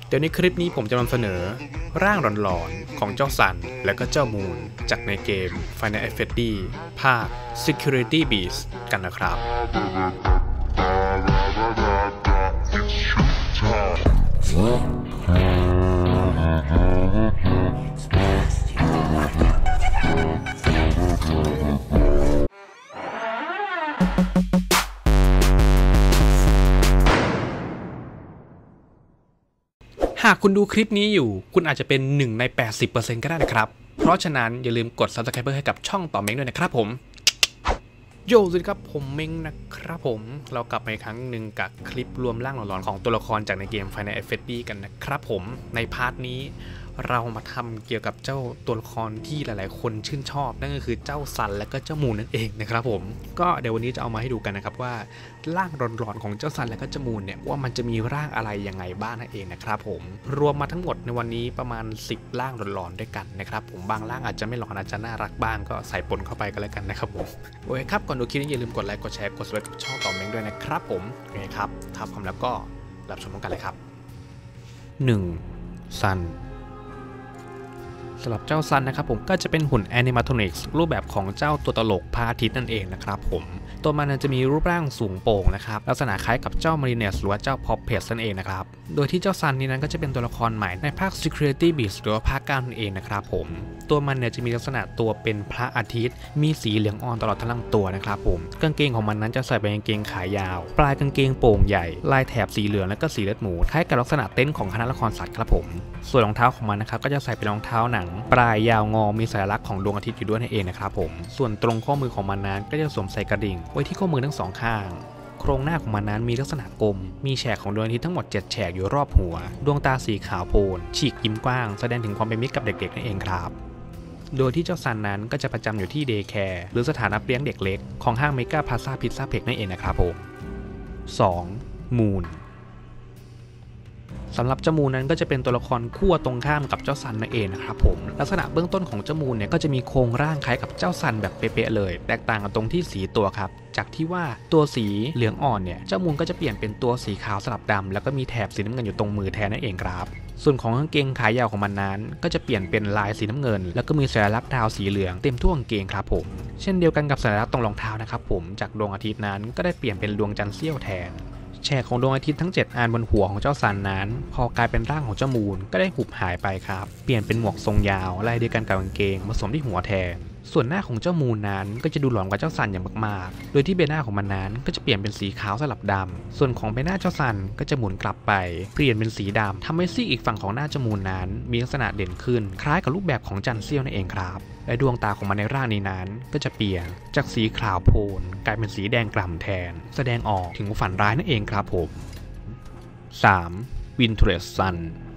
เดี๋ยวในคลิปนี้ผมจะนำเสนอร่างหลอนๆของเจ้าซันและก็เจ้ามูนจากในเกม Final Fantasy ภาค Security Beast กันนะครับหากคุณดูคลิปนี้อยู่คุณอาจจะเป็น1 ใน 80% ก็ได้นะครับเพราะฉะนั้นอย่าลืมกด Subscribe ให้กับช่องต่อเม้งด้วยนะครับผมโยสวัสดีครับผมเม้งนะครับผมเรากลับมาอีกครั้งหนึ่งกับคลิปรวมร่างหลอนๆของตัวละครจากในเกม Final Fantasy กันนะครับผมในพาร์ทนี้เรามาทำเกี่ยวกับเจ้าตัวละครที่หลายๆคนชื่นชอบนั่นก็คือเจ้าซันและก็เจ้ามูนนั่นเองนะครับผมก็เดี๋ยววันนี้จะเอามาให้ดูกันนะครับว่าร่างหลอนๆของเจ้าซันและก็เจ้ามูนเนี่ยว่ามันจะมีร่างอะไรยังไงบ้างนั่นเองนะครับผมรวมมาทั้งหมดในวันนี้ประมาณ10ร่างหลอนๆด้วยกันนะครับผมบางร่างอาจจะไม่หลอนอาจจะน่ารักบ้างก็ใส่ปนเข้าไปกันแล้วกันนะครับผมโอเคครับก่อนดูคลิปนี้อย่าลืมกดไลค์กดแชร์กด Subscribe กับช่องต่อเม้งด้วยนะครับผมโอเคครับถ้าพร้อมแล้วก็รับชมกันเลยครับ1ซันสำหรับเจ้าซันนะครับผมก็จะเป็นหุ่นแอนิมาทรอนิกส์รูปแบบของเจ้าตัวตลกพระอาทิตย์นั่นเองนะครับผมตัวมันจะมีรูปร่างสูงโป่งนะครับลักษณะคล้ายกับเจ้ามาริเนสหรือว่าเจ้าพอปเพสนั่นเองนะครับโดยที่เจ้าซันนี้นั้นก็จะเป็นตัวละครใหม่ในภาค Security Beast หรือว่าภาค 9นั่นเองนะครับผมตัวมันเนี่ยจะมีลักษณะตัวเป็นพระอาทิตย์มีสีเหลืองอ่อนตลอดทั้งลำตัวนะครับผมกางเกงของมันนั้นจะใส่เป็นกางเกงขายาวปลายกางเกงโป่งใหญ่ลายแถบสีเหลืองและก็สีเลือดหมูคล้ายกับลักษณะเต็นท์ของคณะละครสัตว์ครับผมส่วนรองเท้าของมันนะครับก็จะใส่เป็นรองเท้าหนังปลายยาวงอมีสัญลักษณ์ของดวงอาทิตย์อยู่ด้วยนั่นเองนะครับผมส่วนตรงข้อมือของมันนั้นก็จะสวมใส่กระดิ่งไว้ที่ข้อมือทั้งสองข้างโครงหน้าของมันนั้นมีลักษณะกลมมีแฉกของดวงอาทิตย์ทั้งหมด7แฉกอยู่รอบหัวดวงตาสีขาวโพลนฉีกยิ้มกว้างแสดงถึงความเป็นมิตรกับเด็กๆนั่นเองครับโดยที่เจ้าซันนั้นก็จะประจำอยู่ที่เดย์แคร์หรือสถานรับเลี้ยงเด็กเล็กของห้างเมกาพลาซ่าพิซซ่าเพ็กนั่นเองนะครับผม2มูนสำหรับเจ้ามูนนั้นก็จะเป็นตัวละครขั้วตรงข้ามกับเจ้าซันนั่นเองนะครับผมลักษณะเบื้องต้นของเจ้ามูนเนี่ยก็จะมีโครงร่างคล้ายกับเจ้าซันแบบเป๊ะๆเลยแตกต่างกันตรงที่สีตัวครับจากที่ว่าตัวสีเหลืองอ่อนเนี่ยเจ้ามูนก็จะเปลี่ยนเป็นตัวสีขาวสลับดำแล้วก็มีแถบสีน้ำเงินอยู่ตรงมือแทนนั่นเองครับส่วนของกางเกงขายาวของมันนั้นก็จะเปลี่ยนเป็นลายสีน้ำเงินแล้วก็มีสัญลักษณ์ดาวสีเหลืองเต็มทั่วกางเกงครับผมเช่นเดียวกันกับสัญลักษณ์ตรงรองเท้านะครับผมจากดวงอาทิตย์นั้นก็ได้เปลี่ยนเป็นดวงจันทร์เสี้ยวแทนแฉกของดวงอาทิตย์ทั้ง7อันบนหัวของเจ้าซันนั้นพอกลายเป็นร่างของเจ้ามูนก็ได้หุบหายไปครับเปลี่ยนเป็นหมวกทรงยาวลายเดียวกันกับกางเกงมาสวมที่หัวแทนส่วนหน้าของเจ้ามูนนั้นก็จะดูหลอนกว่าเจ้าซันอย่างมากๆโดยที่ใบหน้าของมันนั้นก็จะเปลี่ยนเป็นสีขาวสลับดำส่วนของใบหน้าเจ้าซันก็จะหมุนกลับไปเปลี่ยนเป็นสีดำทำให้ซีกอีกฝั่งของหน้าเจ้ามูนนั้นมีลักษณะเด่นขึ้นคล้ายกับรูปแบบของจันทร์เสี้ยวนั่นเองครับและดวงตาของมันในร่างนี้นั้นก็จะเปลี่ยนจากสีขาวโพลนกลายเป็นสีแดงกล่ำแทนแสดงออกถึงฝันร้ายนั่นเองครับผม3. Windless Sun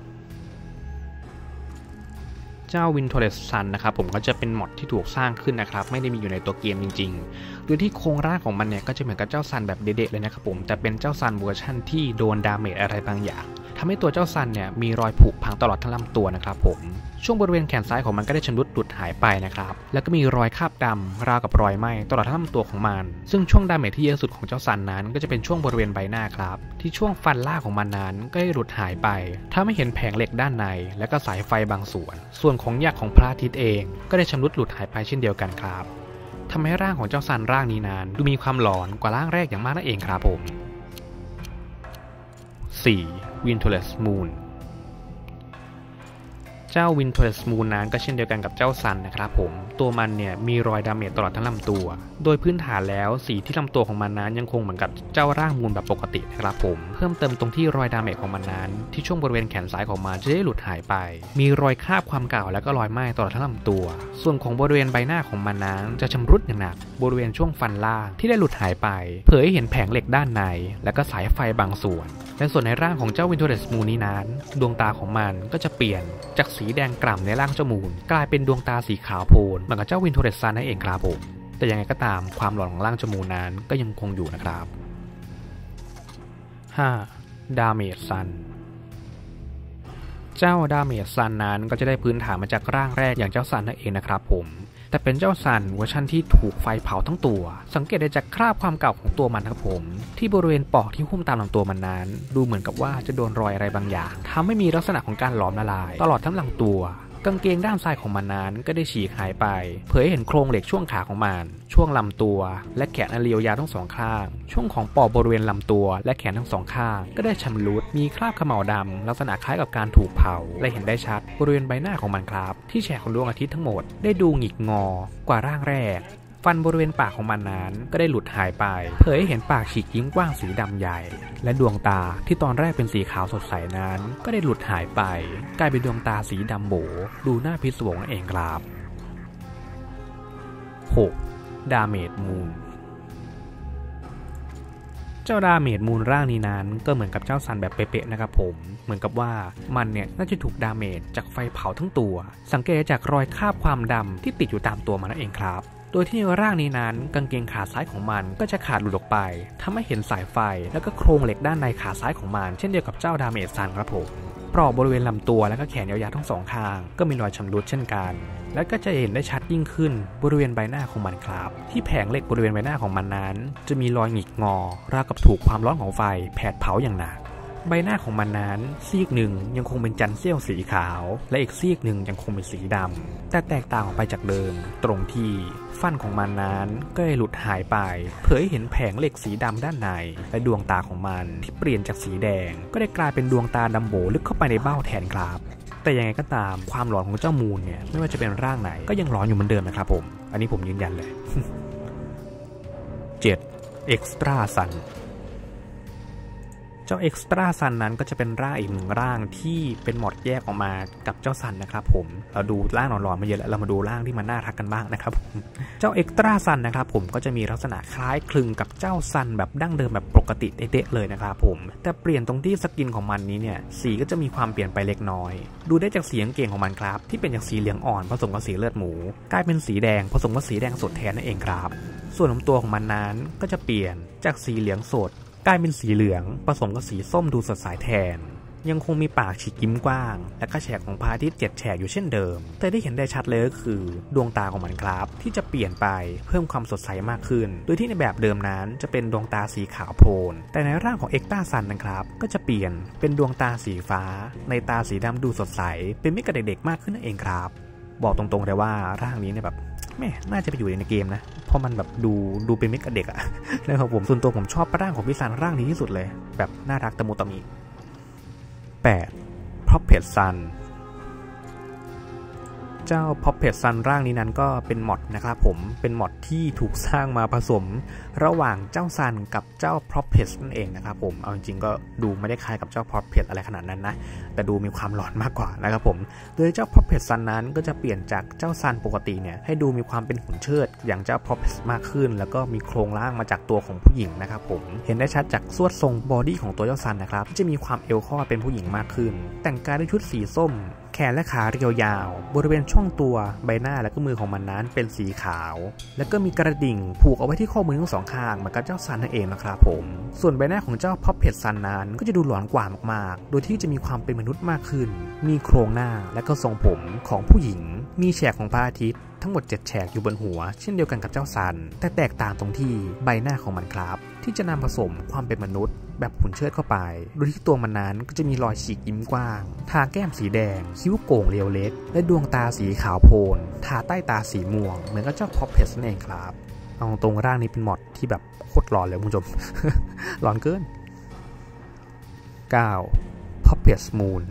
เจ้า Windless Sun นะครับผมก็จะเป็นมอดที่ถูกสร้างขึ้นนะครับไม่ได้มีอยู่ในตัวเกมจริงๆโดยที่โครงร่างของมันเนี่ยก็จะเหมือนกับเจ้าซันแบบเด็ดๆเลยนะครับผมแต่เป็นเจ้าซันเวอร์ชั่นที่โดนดาเมจอะไรบางอย่างทำให้ตัวเจ้าซันเนี่ยมีรอยผุพังตลอดทั้งลำตัวนะครับผมช่วงบริเวณแขนซ้ายของมันก็ได้ชำรุดหลุดหายไปนะครับแล้วก็มีรอยคราบดำราวกับรอยไหม้ตลอดทั้งลำตัวของมันซึ่งช่วงดาเมจที่เยอะสุดของเจ้าซันนั้นก็จะเป็นช่วงบริเวณใบหน้าครับที่ช่วงฟันล่าของมันนั้นก็ได้หลุดหายไปถ้าไม่เห็นแผงเหล็กด้านในและก็สายไฟบางส่วนของหยักของพระอาทิตย์เองก็ได้ชำรุดหลุดหายไปเช่นเดียวกันครับทำให้ร่างของเจ้าซันร่างนี้นั้นดูมีความหลอนกว่าร่างแรกอย่างมากนั่นเองครับผม 4. Windless Moonเจ้า Windless Moon นั้นก็เช่นเดียวกันกับเจ้าซันนะครับผมตัวมันเนี่ยมีรอยดาเมจตลอดทั้งลำตัวโดยพื้นฐานแล้วสีที่ลำตัวของมันนั้นยังคงเหมือนกับเจ้าร่างมูนแบบปกตินะครับผมเพิ่มเติมตรงที่รอยดาเมจของมันนั้นที่ช่วงบริเวณแขนซ้ายของมันจะได้หลุดหายไปมีรอยคราบความเก่าและก็รอยไหม้ตลอดทั้งลำตัวส่วนของบริเวณใบหน้าของมันนั้นจะชำรุดอย่างหนักบริเวณช่วงฟันล่างที่ได้หลุดหายไปเผยให้เห็นแผงเหล็กด้านในและก็สายไฟบางส่วนและส่วนในร่างของเจ้า Windless Moon นี้นั้นดวงตาของมันก็จะเปลี่ยนจากสีแดงกล่ำในร่างเจ้ามูนกลายเป็นดวงตาสีขาวโพลนเหมือนกับเจ้า Windless Sun นั่นเองครับผมแต่ยังไงก็ตามความหลอนของร่างเจ้ามูนนั้นก็ยังคงอยู่นะครับ 5. Damage Sun เจ้า Damage Sun นั้นก็จะได้พื้นฐานมาจากร่างแรกอย่างเจ้าซันนั่นเองนะครับผมแต่เป็นเจ้าซันเวอร์ชันที่ถูกไฟเผาทั้งตัวสังเกตได้จากคราบความเก่าของตัวมันครับผมที่บริเวณปอกที่หุ้มตามลำตัวมันนั้นดูเหมือนกับว่าจะโดนรอยอะไรบางอย่างทำให้มีลักษณะของการหลอมละลายตลอดทั้งลำตัวกางเกงด้านซ้ายของมันนั้นก็ได้ฉีกหายไปเผยเห็นโครงเหล็กช่วงขาของมันช่วงลำตัวและแขนอันเรียวยาวทั้งสองข้างช่วงของปอกบริเวณลำตัวและแขนทั้งสองข้างก็ได้ชำรุดมีคราบเขม่าดำลักษณะคล้ายกับการถูกเผาและเห็นได้ชัดบริเวณใบหน้าของมันครับที่แฉกของดวงอาทิตย์ทั้งหมดได้ดูหงิกงอกว่าร่างแรกฟันบริเวณปากของมันนั้นก็ได้หลุดหายไปเผยให้เห็นปากฉีกยิ้มกว้างสีดำใหญ่และดวงตาที่ตอนแรกเป็นสีขาวสดใสนั้นก็ได้หลุดหายไปกลายเป็นดวงตาสีดำโบดูน่าพิศวงนั่นเองครับ 6. ดาเมจมูนเจ้าดาเมจมูนร่างนี้นั้นก็เหมือนกับเจ้าซันแบบเป๊ะๆนะครับผมเหมือนกับว่ามันเนี่ยน่าจะถูกดาเมจจากไฟเผาทั้งตัวสังเกตจากรอยคราบความดำที่ติดอยู่ตามตัวมันนั่นเองครับโดยที่ในร่างนี้นั้นกางเกงขาซ้ายของมันก็จะขาดหลุดออกไปทำให้เห็นสายไฟแล้วก็โครงเหล็กด้านในขาซ้ายของมันเช่นเดียวกับเจ้าดาเมจซันครับผมปลอกบริเวณลำตัวและก็แขนยาวๆทั้งสองข้างก็มีรอยชำรุดเช่นกันและก็จะเห็นได้ชัดยิ่งขึ้นบริเวณใบหน้าของมันครับที่แผงเหล็กบริเวณใบหน้าของมันนั้นจะมีรอยหงิกงอราวกับถูกความร้อนของไฟแผดเผาอย่างหนักใบหน้าของมันนั้นซีกหนึ่งยังคงเป็นจันทร์เสี้ยวสีขาวและอีกซีกหนึ่งยังคงเป็นสีดำแต่แตกต่างออกไปจากเดิมตรงที่ฟันของมันนั้นก็ได้หลุดหายไปเผยเห็นแผงเหล็กสีดำด้านในและดวงตาของมันที่เปลี่ยนจากสีแดงก็ได้กลายเป็นดวงตาดำโบลึกเข้าไปในเบ้าแทนครับแต่ยังไงก็ตามความหลอนของเจ้ามูนเนี่ยไม่ว่าจะเป็นร่างไหนก็ยังหลอนอยู่เหมือนเดิมนะครับผมอันนี้ผมยืนยันเลย 7. Extra Sunเจ้า Extra Sun นั้นก็จะเป็นร่างอีกหนึ่งร่างที่เป็นมอดแยกออกมากับเจ้าซันนะครับผมเราดูร่างหลอนๆมาเยอะแล้วเรามาดูร่างที่มันน่ารักกันบ้างนะครับผมเจ้า Extra Sun นะครับผมก็จะมีลักษณะคล้ายคลึงกับเจ้าซันแบบดั้งเดิมแบบปกติเด๊ะๆเลยนะครับผมแต่เปลี่ยนตรงที่สกินของมันนี้เนี่ยสีก็จะมีความเปลี่ยนไปเล็กน้อยดูได้จากสีกางเกงของมันครับที่เป็นจากสีเหลืองอ่อนผสมกับสีเลือดหมูกลายเป็นสีแดงผสมกับสีแดงสดแทนนั่นเองครับส่วนของตัวของมันนั้นก็จะเปลี่ยนจากสีเหลืองสดกลายเป็นสีเหลืองผสมกับสีส้มดูสดใสแทนยังคงมีปากฉีกยิ้มกว้างและก็แฉกของพระอาทิตย์7 แฉกอยู่เช่นเดิมแต่ที่เห็นได้ชัดเลยก็คือดวงตาของมันครับที่จะเปลี่ยนไปเพิ่มความสดใสมากขึ้นโดยที่ในแบบเดิมนั้นจะเป็นดวงตาสีขาวโพลนแต่ในร่างของเอ็กต้าซันนะครับก็จะเปลี่ยนเป็นดวงตาสีฟ้าในตาสีดำดูสดใสเป็นมิตรกับเด็กๆมากขึ้นนั่นเองครับบอกตรงๆเลยว่าร่างนี้เนี่ยแบบแม่น่าจะไปอยู่ในเกมนะเพราะมันแบบดูเป็นมิตรกับเด็กอะนะครับผมส่วนตัวผมชอบร่างของพี่ซันร่างนี้ที่สุดเลยแบบน่ารักตะมุตะมิ 8. Puppet Sun เจ้า Puppet Sun ร่างนี้นั้นก็เป็นมอดนะครับผมเป็นมอดที่ถูกสร้างมาผสมระหว่างเจ้าซันกับเจ้า Puppet นั่นเองนะครับผมเอาจริงๆก็ดูไม่ได้คล้ายกับเจ้า Puppet อะไรขนาดนั้นนะแต่ดูมีความหลอนมากกว่านะครับผมโดยเจ้า Puppet Sun นั้นก็จะเปลี่ยนจากเจ้าซันปกติเนี่ยให้ดูมีความเป็นหุ่นเชิดอย่างเจ้า Puppet มากขึ้นแล้วก็มีโครงร่างมาจากตัวของผู้หญิงนะครับผมเห็นได้ชัดจากสวดทรงบอดี้ของตัวเจ้าซันนะครับที่จะมีความเอวข้อเป็นผู้หญิงมากขึ้นแต่งกายด้วยชุดสีส้มแขนและขาเรียวยาวบริเวณช่องตัวใบหน้าและก็มือของมันนั้นเป็นสีขาวแล้วก็มีกระดิ่งผูกเอาไว้ที่ข้อมือทั้งสองข้างเหมือนกับเจ้าซันนั่นเองนะครับผมส่วนใบหน้าของเจ้า Puppet Sun นั้นก็จะดูหลอนกว่ามากๆโดยที่จะมีความเป็นมนุษย์มากขึ้นมีโครงหน้าและก็ทรงผมของผู้หญิงมีแฉกของพระอาทิตย์ทั้งหมด7 แฉกอยู่บนหัวเช่นเดียวกันกับเจ้าซันแต่แตกต่างตรงที่ใบหน้าของมันครับที่จะนำผสมความเป็นมนุษย์แบบหุ่นเชิดเข้าไปโดยที่ตัวมันนั้นก็จะมีรอยฉีกยิ้มกว้างทาแก้มสีแดงคิ้วโก่งเรียวเล็กและดวงตาสีขาวโพลนทาใต้ตาสีม่วงเหมือนกับเจ้า Puppet นั่นเองครับเอาตรงร่างนี้เป็นมอดที่แบบโคตรหลอนเลยคุณผู้ชม หลอนเกิน 9. Puppet Moon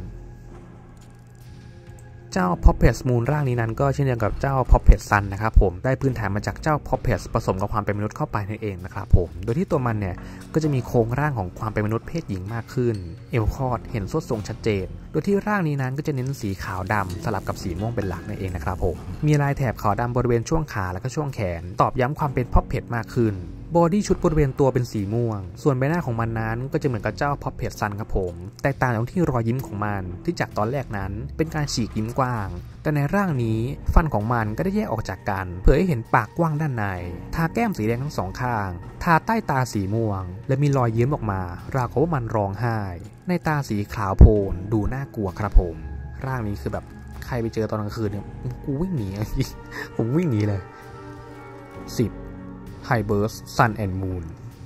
เจ้า Puppet Moon ร่างนี้นั้นก็เช่นเดียวกับเจ้า Puppet Sun นะครับผมได้พื้นฐานมาจากเจ้า Puppet ผสมกับความเป็นมนุษย์เข้าไปนั่นเองนะครับผมโดยที่ตัวมันเนี่ยก็จะมีโครงร่างของความเป็นมนุษย์เพศหญิงมากขึ้นเอวคอดเห็นสวดทรงชัดเจนโดยที่ร่างนี้นั้นก็จะเน้นสีขาวดำสลับกับสีม่วงเป็นหลักนั่นเองนะครับผมมีลายแถบขาวดำบริเวณช่วงขาและก็ช่วงแขนตอบย้ำความเป็น Puppet มากขึ้นบอดี้ชุดบริเวณตัวเป็นสีม่วงส่วนใบหน้าของมันนั้นก็จะเหมือนกับเจ้า Puppet Sun ครับผมแตกต่างตรงที่รอยยิ้มของมันที่จากตอนแรกนั้นเป็นการฉีกยิ้มกว้างแต่ในร่างนี้ฟันของมันก็ได้แยกออกจากกันเผยให้เห็นปากกว้างด้านในทาแก้มสีแดงทั้งสองข้างทาใต้ตาสีม่วงและมีรอยยิ้มออกมาราวกับว่ามันร้องไห้ในตาสีขาวโพลนดูน่ากลัวครับผมร่างนี้คือแบบใครไปเจอตอนกลางคืนเนี่ยกูวิ่งหนีผมวิ่งหนีเลย10 Hyburst Sun and Moon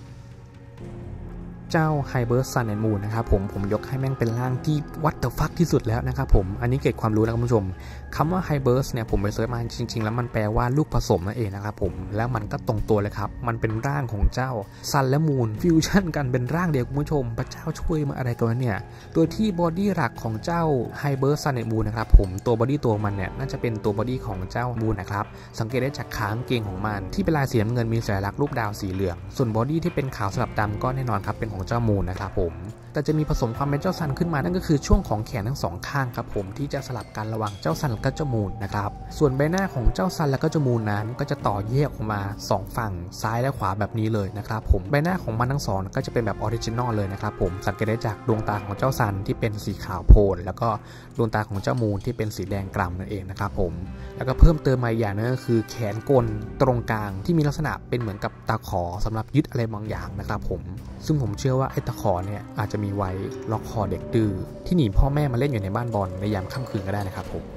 เจ้า Hyburst Sun and Moon นะครับผมยกให้แม่งเป็นร่างที่ what the fuck ที่สุดแล้วนะครับผมอันนี้เก็บความรู้นะคุณผู้ชมคำว่า Hyburst เนี่ยผมไปเสิร์ชมาจริงๆแล้วมันแปลว่าลูกผสมนั่นเองนะครับผมแล้วมันก็ตรงตัวเลยครับมันเป็นร่างของเจ้า Sun และ Moon ฟิวชั่นกันเป็นร่างเดียวคุณผู้ชมพระเจ้าช่วยมาอะไรกันวะเนี่ยโดยที่บอดี้หลักของเจ้า Hyburst Sun and Moon นะครับผมตัวบอดี้ตัวมันเนี่ยน่าจะเป็นตัวบอดี้ของเจ้า Moon นะครับสังเกตได้จากขากางเกงของมันที่เป็นลายสีน้ำเงินมีสัญลักษณ์รูปดาวสีเหลืองส่วนบอดี้ที่เป็นขาวสลับดำก็แน่นอนครับเป็นของเจ้า Moon นะครับผมแต่จะมีผสมความเป็นเจ้าซันขึ้นมานั่นก็คือช่วงของแขนทั้งสองข้างครับผมที่จะสลับกันระหว่างเจ้าซันและก็เจ้ามูนนะครับส่วนใบหน้าของเจ้าซันและก็เจ้ามูนนั้นก็จะต่อแยกออกมา2ฝั่งซ้ายและขวาแบบนี้เลยนะครับผมใบหน้าของมันทั้งสองก็จะเป็นแบบออริจินอลเลยนะครับผมสังเกตได้จากดวงตาของเจ้าซันที่เป็นสีขาวโพลนแล้วก็ดวงตาของเจ้ามูนที่เป็นสีแดงกล่ำนั่นเองนะครับผมแล้วก็เพิ่มเติมมาอย่างนึงก็คือแขนกลตรงกลางที่มีลักษณะเป็นเหมือนกับตาขอสำหรับยึดอะไรบางอย่างนะครับผมซึ่งผมเชื่อว่าไอ้ตาขอเนี่ยอาจจะมีไว้ล็อกคอเด็กดื้อที่หนีพ่อแม่มาเล่นอยู่ในบ้านบอลในยามค่ำคืนก็ได้นะครับผม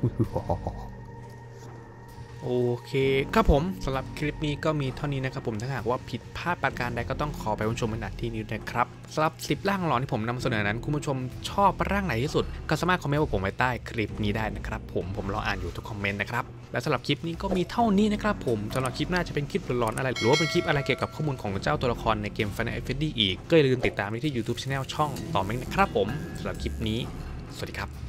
โอเคครับผมสำหรับคลิปนี้ก็มีเท่านี้นะครับผมถ้าหากว่าผิดพลาดประการใดก็ต้องขอไปผู้ชมในที่นี้นะครับสำหรับ10ร่างหลอนที่ผมนำเสนอนั้นคุณผู้ชมชอบร่างไหนที่สุดก็สามารถคอมเมนต์บอกผมไว้ใต้คลิปนี้ได้นะครับผมรออ่านอยู่ทุกคอมเมนต์นะครับและสำหรับคลิปนี้ก็มีเท่านี้นะครับผมสำหรับคลิปหน้าจะเป็นคลิปหลอนอะไรหรือว่าเป็นคลิปอะไรเกี่ยวกับข้อมูลของเจ้าตัวละครในเกม Final Fantasy อีกก็อย่าลืมติดตามที่ YouTube Channel ช่องต่อเมงนะครับผมสำหรับคลิปนี้สวัสดีครับ